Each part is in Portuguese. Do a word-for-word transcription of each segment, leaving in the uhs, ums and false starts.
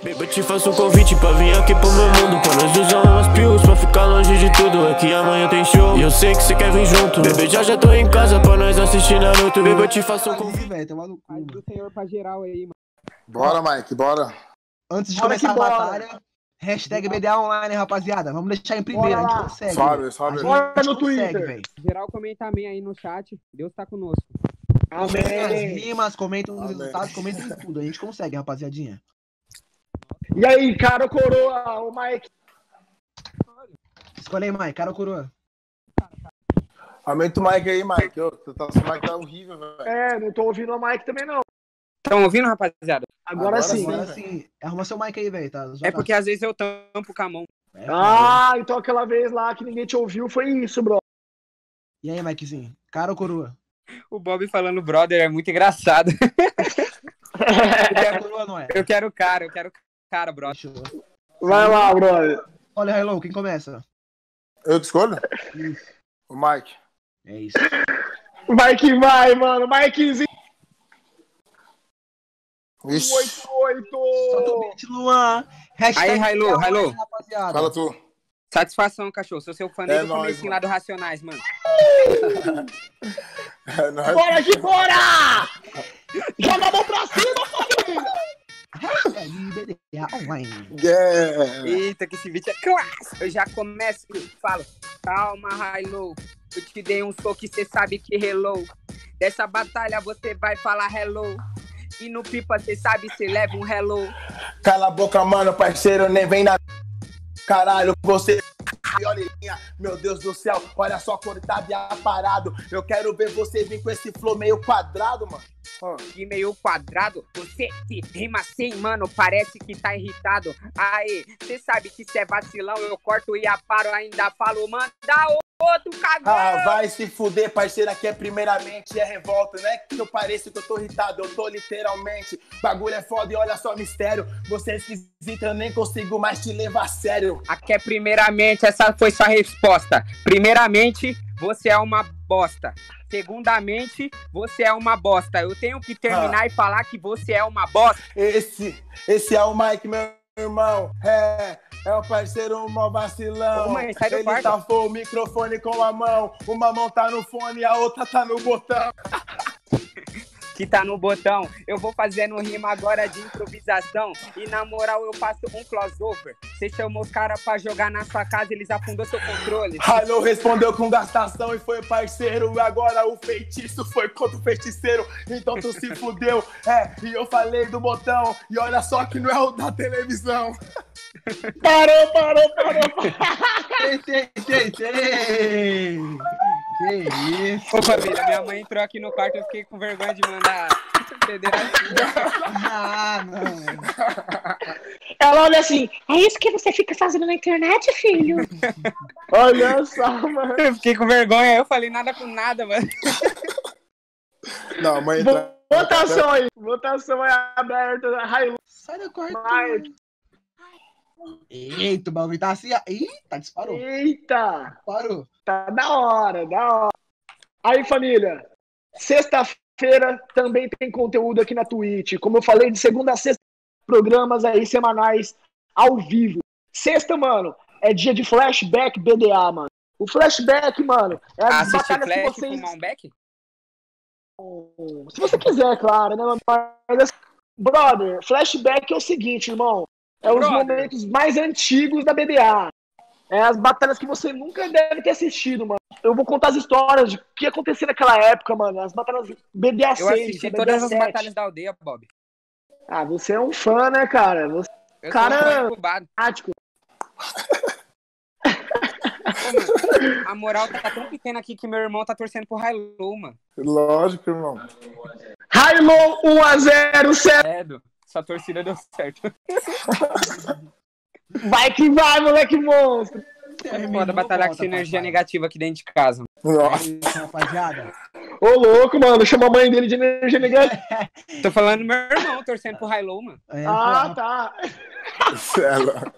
Beba, te faço um convite pra vir aqui pro meu mundo, pra nós usar umas pills, pra ficar longe de tudo. É que amanhã tem show e eu sei que cê quer vir junto. Bebê, já já tô em casa pra nós assistir Naruto. Beba, te faço um convite. Velho, toma no cu, mano. Do senhor pra geral aí, mano. Bora, Mike, bora. Antes de Bora começar a que bora. batalha, hashtag B D A Online, rapaziada. Vamos deixar em primeiro, Bora a gente lá. consegue. Sobe, sobe. A gente Bora no consegue, Twitter. velho. Geral comenta amém aí no chat. Deus tá conosco. Comentem as Amém. rimas, comentem os Amém. resultados, comentem tudo. A gente consegue, rapaziadinha. E aí, cara ou coroa, o Mike? Escolhe aí, Mike, cara ou coroa? Aumenta o Mike aí, Mike. Ô, tu tá, esse Mike tá horrível, velho. É, não tô ouvindo o Mike também, não. Estão ouvindo, rapaziada? Agora, Agora sim. sim. Agora sim. Arruma seu Mike aí, velho. Tá? É porque às vezes eu tampo com a mão. É, Ah, então aquela vez lá que ninguém te ouviu foi isso, bro. E aí, Mikezinho? Cara ou coroa? O Bob falando brother é muito engraçado. Cara ou coroa, não é? Eu quero cara, eu quero cara, brother. Fechou. Vai lá, brother. Olha, Hello, quem começa? Eu te escolho? O Mike. É isso. Mike vai, mano. Mikezinho. Ixi. oito oito. Solta o beat, Luan. Hashtag Aí, Hailu, B D A Online, Hailu. rapaziada. Fala tu. Satisfação, cachorro. Sou seu fã É desde o nóis, comecinho mano. lá do Racionais, mano. É nóis. Bora que bora! Joga a mão pra cima, família! Hashtag B D A Online. Yeah. Eita, que esse vídeo é classe. Eu já começo e falo, calma, Hilo. Eu te dei um soco e cê sabe que hello. Dessa batalha você vai falar hello. E no pipa cê sabe cê leva um hello. Cala a boca, mano, parceiro, nem vem na... Caralho, você... Olha, meu Deus do céu, olha só como tá parado. Eu quero ver você vir com esse flow meio quadrado, mano. Ó. E meio quadrado, você se rima assim, mano, parece que tá irritado. Aê, cê sabe que cê é vacilão, eu corto e aparo, ainda falo, manda outro cagão. Ah, vai se fuder, parceiro, aqui é primeiramente, é revolta, não é que eu pareço que eu tô irritado, eu tô literalmente, bagulho é foda e olha só o mistério, você é esquisito, eu nem consigo mais te levar a sério. Aqui é primeiramente, essa foi sua resposta. Primeiramente, você é uma bosta. Segundamente, você é uma bosta. Eu tenho que terminar Ah. e falar que você é uma bosta. Esse, esse é o Mike, meu irmão, é, é o parceiro mó vacilão. Ô, mãe, sai do Ele quarto. tafou o microfone com a mão, uma mão tá no fone e a outra tá no botão. Que tá no botão. Eu vou fazendo rima agora de improvisação. E na moral eu faço um crossover. Você chamou os caras pra jogar na sua casa, eles afundou seu controle. Halo respondeu com gastação e foi parceiro. Agora o feitiço foi contra o feiticeiro. Então tu se fudeu. É, e eu falei do botão. E olha só que não é o da televisão. Parou, parou, parou, parou. Tem, tem, tem, tem. Que isso? Ô família, minha mãe entrou aqui no quarto, eu fiquei com vergonha de mandar federação. Ah, não. Ela olha assim, é isso que você fica fazendo na internet, filho? Olha só, mano. Eu fiquei com vergonha, eu falei nada com nada, mano. Não, mãe entra... Votação aí, votação é aberta. Hilo. Sai da quarto. Mike. Eita, o bagulho tá assim. Eita, disparou. Eita, Parou. tá da hora, da hora. Aí, família, sexta-feira também tem conteúdo aqui na Twitch. Como eu falei, de segunda a sexta, programas aí semanais ao vivo. Sexta, mano, é dia de flashback B D A, mano. O flashback, mano, é as Assistir batalhas que Flash, vocês... fumar um beck? Se você quiser, claro, né? Mas, assim, brother, flashback é o seguinte, irmão. É os Brother. momentos mais antigos da B D A. É as batalhas que você nunca deve ter assistido, mano. Eu vou contar as histórias de o que aconteceu naquela época, mano. As batalhas B D A Eu seis, assisti B D A todas as sete. batalhas da aldeia, Bob. Ah, você é um fã, né, cara? Você Eu Cara- sou um fã incubado. é tático. Pô, mano, a moral tá tão pequena aqui que meu irmão tá torcendo pro Hilo, mano. Lógico, irmão. Hilo um a zero, certo? Credo, essa torcida deu certo. Vai que vai, moleque monstro. É foda batalhar com essa energia negativa aqui dentro de casa. Nossa. É isso, rapaziada. Ô, louco, mano. Chama a mãe dele de energia negativa. Tô falando do meu irmão torcendo pro Hilo, mano. É, Ah, pô, tá. Cê é louco.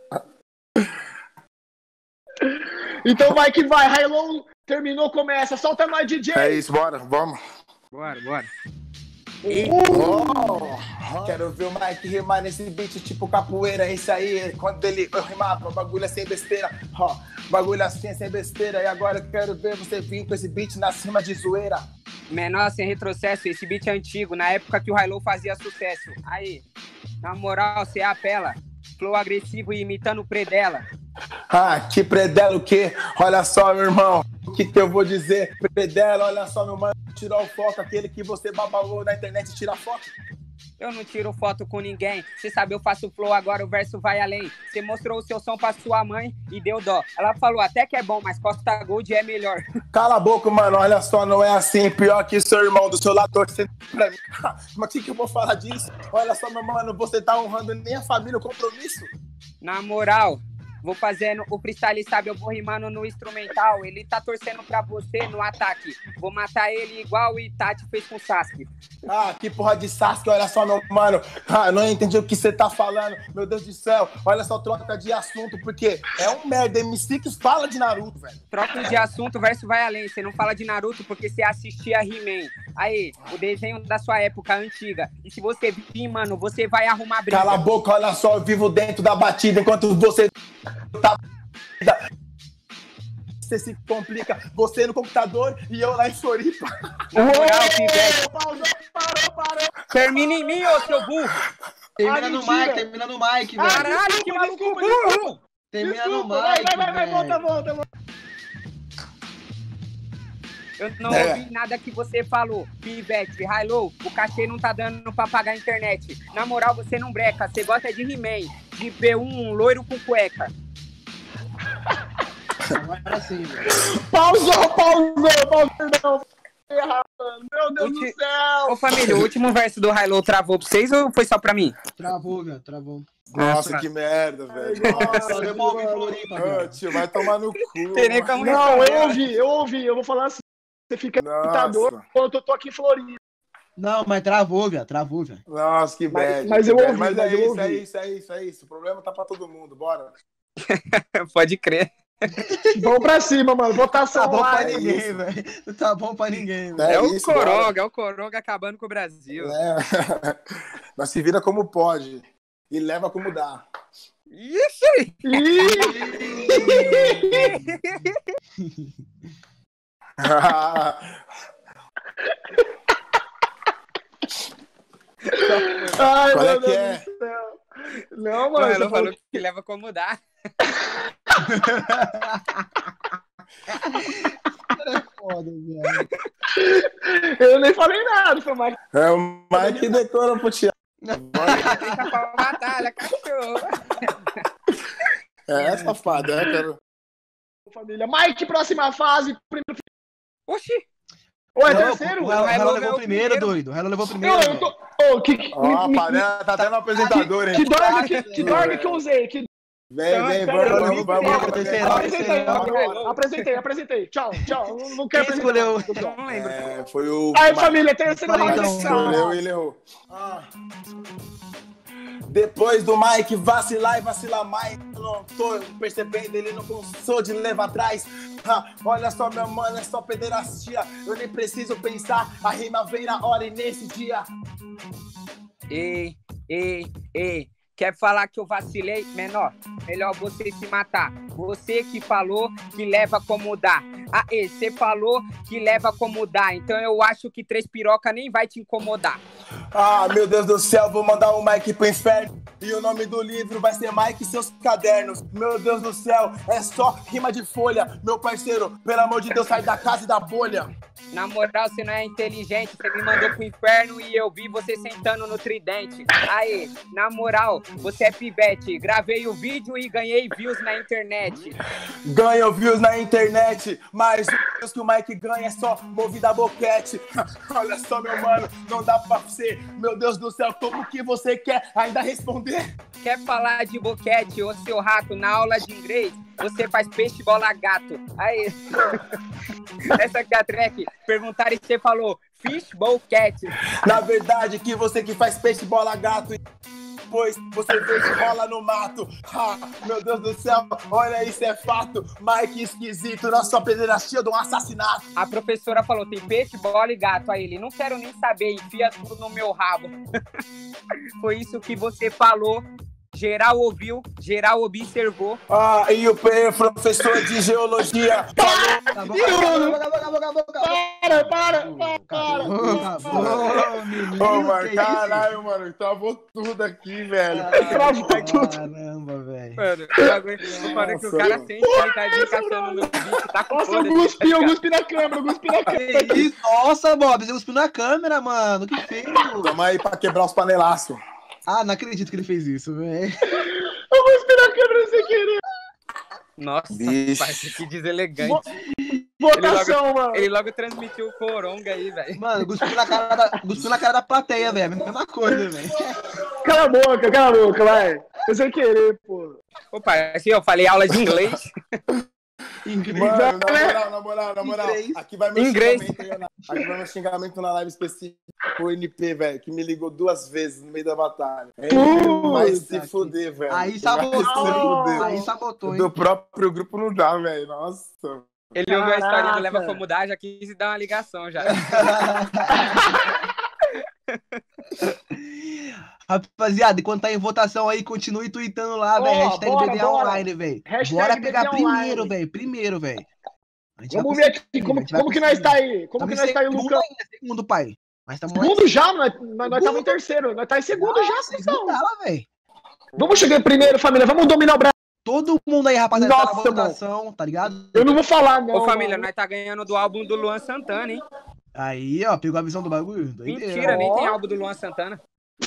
Então vai que vai. Hilo terminou, começa. Solta mais, D J. É isso, bora, vamos. Bora, bora. Oh, quero ver o Mike rimar nesse beat tipo capoeira. Esse aí, quando ele eu rimava, o bagulho é sem besteira. Oh, bagulho assim é sem besteira. E agora eu quero ver você vir com esse beat na cima de zoeira. Menor sem retrocesso, esse beat é antigo, na época que o High Low fazia sucesso. Aí, na moral, cê apela. Flow agressivo e imitando o Predela. Ah, que Predela o quê? Olha só, meu irmão, o que que eu vou dizer? Predela, olha só, meu mano, tirou o foco, aquele que você babalou na internet e tira foto. Eu não tiro foto com ninguém. Cê sabe, eu faço flow, agora o verso vai além. Cê mostrou o seu som pra sua mãe e deu dó. Ela falou até que é bom, mas Costa Gold é melhor. Cala a boca, mano, olha só, não é assim. Pior que seu irmão do seu lado torcendo pra mim. Mas o que que eu vou falar disso? Olha só, meu mano, você tá honrando nem a família, o compromisso. Na moral, vou fazendo o freestyle, sabe? Eu vou rimando no instrumental. Ele tá torcendo pra você no ataque. Vou matar ele igual o Itachi fez com o Sasuke. Ah, que porra de Sasuke, olha só, meu mano. Ah, não entendi o que você tá falando. Meu Deus do céu, olha só, troca de assunto, porque é um merda M C que fala de Naruto, velho. Troca de assunto, o verso vai além. Você não fala de Naruto porque você assistia He-Man. Aí, o desenho da sua época antiga. E se você vir, mano, você vai arrumar briga. Cala a boca, olha só, eu vivo dentro da batida enquanto você tá... Você se complica, você no computador e eu lá em Floripa. Moral, Pivete. Parou, parou, parou. Termina em mim, ô seu burro. Termina Ah, no mentira. Mike, termina no Mike, velho. Caralho, que maluco desculpa, burro. desculpa. Termina no Desculpa, vai, Mike, vai, vai, vai, volta, velho. volta, volta. Eu não É. ouvi nada que você falou. Pivete, High Low, o cachê não tá dando pra pagar a internet. Na moral, você não breca. Você gosta de He-Man, de ver um loiro com cueca. Agora sim, velho. Pausou, pausou, pausou, perdão. Meu Deus Ulti- do céu. Ô família, o último verso do High Low travou pra vocês ou foi só pra mim? Travou, velho, travou. Nossa, que merda, velho. Só deu pra ouvir Floripa, Ô, velho. tio, vai tomar no cu. Tem nem como Não, responder. eu ouvi, eu ouvi. Eu vou falar assim. Você fica Nossa. computador enquanto eu tô aqui em Floripa. Não, mas travou, velho, travou, velho. Nossa, que Mas- bad. mas que eu bad. ouvi, Mas é mas eu isso, ouvi. é isso, é isso, é isso. O problema tá pra todo mundo, bora. Pode crer. Vamos pra cima, mano. Tá Votação bom pra lá. é ninguém, isso. velho. Não tá bom pra ninguém, velho. É É, o isso, Coronga, é o Coronga acabando com o Brasil. É. Mas se vira como pode. E leva como dá. Ixi! Ai, Qual é meu que Deus é? do céu. Não, O mano. High Você Low falou... falou que leva como dá. Foda, velho. Eu nem falei nada, foi mais. É o Mike que decora pro Thiago. Fica pra batalha, cachorro. É, safado, é, cara. Família. Mike, próxima fase. Primeiro... Oxi! Ou é Não, terceiro? O Helo Helo levou levou o primeiro, primeiro. doido. O Helo levou o Não, primeiro, eu velho. tô. Ô, que, que, Ó, me- a panela tá até no apresentador, hein? que dorme que, que, Velho. dorme que eu usei. Que... Vem, vem, Pera aí, vamos, pera aí, vamos, vamos. pera aí, vamos. Apresentei, Helo. apresentei, apresentei. Tchau, tchau. Não, não quero Quem apresentar. escolheu? Tchau. Não lembro. É, foi o... Aí, família, terceira Fala rodada. então. Escolheu e ele errou. Ah. Depois do Mike vacilar e vacilar mais, eu não tô percebendo, ele não cansou de levar atrás. Ah, olha só, meu mano, é só pederastia. Eu nem preciso pensar, a rima vem na hora e nesse dia. Ei, ei, ei. Quer falar que eu vacilei? Menor, melhor você se matar. Você que falou que leva como dá. Ah, e você falou que leva como dá. Então eu acho que três piroca nem vai te incomodar. Ah, meu Deus do céu, vou mandar o Mike pro inferno. E o nome do livro vai ser Mike e seus cadernos. Meu Deus do céu, é só rima de folha. Meu parceiro, pelo amor de Deus, sai da casa e da bolha. Na moral, você não é inteligente. Você me mandou pro inferno e eu vi você sentando no tridente. Aí, na moral, você é pivete. Gravei o vídeo e ganhei views na internet. Ganha views na internet, mas o views que o Mike ganha é só movida a boquete. Olha só, meu mano, não dá pra ser. Meu Deus do céu, como que você quer ainda responder? Quer falar de boquete, ô seu rato, na aula de inglês? Você faz peixe, bola, gato. Aí, essa aqui é a track. Perguntaram e você falou fish, bowl, cat. Na verdade, que você que faz peixe, bola, gato e depois você vê que rola no mato. Ah, meu Deus do céu, olha isso, é fato. Mike esquisito, na sua pederastia de um assassinato. A professora falou, tem peixe, bola e gato. Aí ele, não quero nem saber, enfia tudo no meu rabo. Foi isso que você falou. Geral ouviu, geral observou. Ah, e o professor de geologia falou. Acabou, acabou, acabou, acabou, acabou. Para, para, para. Ô, mano, caralho, mano, travou tudo aqui, velho. Travou tudo. Caramba, velho. Mano, eu aguento. Eu falei que o cara sente que ele tá desencaixando no bicho, tá com Nossa, eu foda-se. guspi, eu guspi na câmera, eu guspi na câmera. Que isso? Nossa, Bob, você cuspiu na câmera, mano. Que feio. Tamo aí pra quebrar os panelaços. Ah, não acredito que ele fez isso, velho. Eu guspi na câmera sem querer. Nossa, Vixe. parça, que deselegante. Votação, ele logo, mano. Ele logo transmitiu o coronga aí, velho. Mano, cuspiu na cara da, cuspiu na cara da plateia, velho. Mesma coisa, velho. Cala a boca, cala a boca, vai. Eu sem querer, pô. Opa, assim, eu falei aula de inglês. Incrível. Mano, na moral, na moral, na moral. Inglês. Aqui vai meu Inglês. xingamento. na- Aqui vai meu xingamento na live específica. O N P, velho, que me ligou duas vezes no meio da batalha. É, vai se Puta fuder, velho. Aí Vai sabotou, se fuder. aí sabotou, hein? Do próprio grupo não dá, velho. Nossa. Ele ouviu a história do Caraca. Leva Como Dá, já quis dar uma ligação já. Rapaziada, enquanto tá em votação aí, continue tweetando lá, Ó, velho. Hashtag bora, B D A bora. Online, velho. Hashtag Bora B D A pegar Online. primeiro, velho. Primeiro, velho. A gente vai Vamos ver aqui, conseguir, como, a gente vai como que nós conseguir. tá aí? Como Tamo que em nós tá aí, segundo Lucão? ainda, segundo, pai. Mas tamo lá em Segundo já, nós, nós, nós estamos em terceiro. Nós tá em segundo já, segundo cuzão. dela, velho. Vamos chegar em primeiro, família. Vamos dominar o Brasil. Todo mundo aí, rapaziada, tá na Nossa, votação, tá ligado? Eu não vou falar, não. Ô, família, mano. nós tá ganhando do álbum do Luan Santana, hein? Aí, ó, pegou a visão do bagulho. Doideira. Mentira, nem Ó. tem álbum do Luan Santana.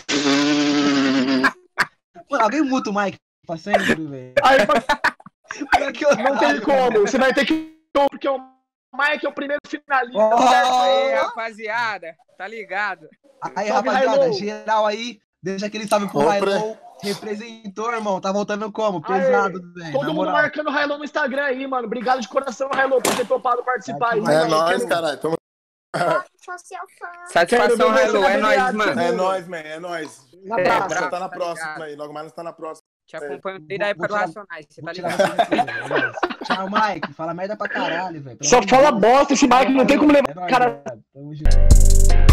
Mano, alguém muta o Mike pra sempre, velho. Aí, pra- Pior que eu- não tem como. Você vai ter que... Porque o Mike é o primeiro finalista. Ó. certo? Aí, rapaziada, tá ligado? Aí, Salve, rapaziada, Railô. geral aí, deixa aquele salve pro Ô, Railô. Representou, irmão. Tá voltando como? Aê, Pesado, velho. Todo na mundo moral. marcando o Railô no Instagram aí, mano. Obrigado de coração, Railô, por ter topado participar aí. É É mano. nóis, Quero- caralho. Tamo... Satisfação, Quero ver Hello, você é na nóis, brigada, mano. É nóis, man. É nóis. Na É, praça. bravo. Você tá na tá próxima ligado. aí. Logo mais nós tá na próxima. Te acompanho desde a época do Vou tirar- Racionais, você tá Vou tirar ligado? você daqui, velho. Tchau, Mike. Fala merda pra caralho, velho. Pelo Só amor de fala Deus. bosta esse Mike, não tem como levar É nóis, cara. velho. Tamo junto.